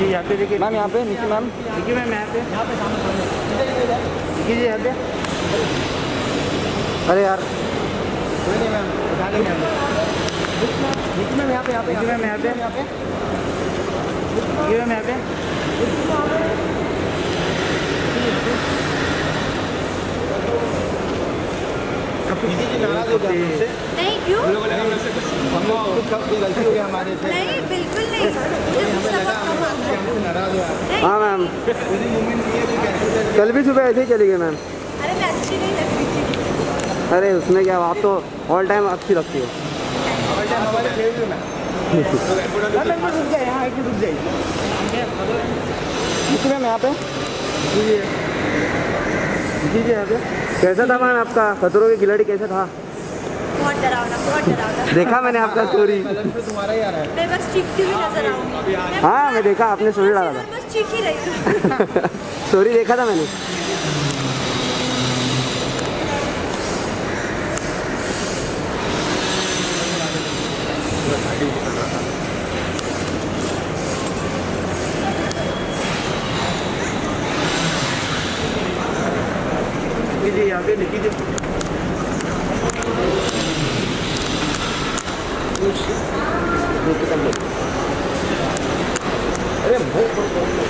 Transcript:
जी यहाँ पे देखिए मैम, यहाँ पे निकी मैम, देखिए मैम यहाँ पे देखिए जी यहाँ पे। अरे यार कोई नहीं मैम, उठा लेंगे हम। निकी मैम यहाँ पे, यहाँ पे, देखिए मैम यहाँ पे, यहाँ पे। देखिए मैम यहाँ पे। नाराज हो गया हमसे? नहीं, क्यों? हम लोग कब ये गलती हो गया हमारे से? नहीं, बिल्कुल नहीं। मुझे गुस्सा बहुत कम आता है। हमसे नाराज हुआ। नहीं। हाँ मैम, उसी मोमेंट ये भी कैसे कल भी सुबह ऐसे ही चली गई मैम। अरे मैं अच्छी नहीं लगती थी। अरे उसमें क्या, आप तो ऑल टाइम अच्छी लगती हो। हमारे फेवरेट ना। रुक जाए यहाँ, एक रुक जाइए। निकी मैम यहाँ पे, जी यहाँ पे। कैसा था मैम आपका खतरों के खिलाड़ी, कैसा था? बहुत डरावना, बहुत डरावना। देखा मैंने आपका स्टोरी। तुम्हारा ही आ रहा है। मैं बस चीखती हुई नजर आऊंगी। हाँ मैं देखा, आपने स्टोरी डाला था। बस चीख ही रही हूँ। स्टोरी देखा था मैंने। जी यहाँ पे लिखी थी। अरे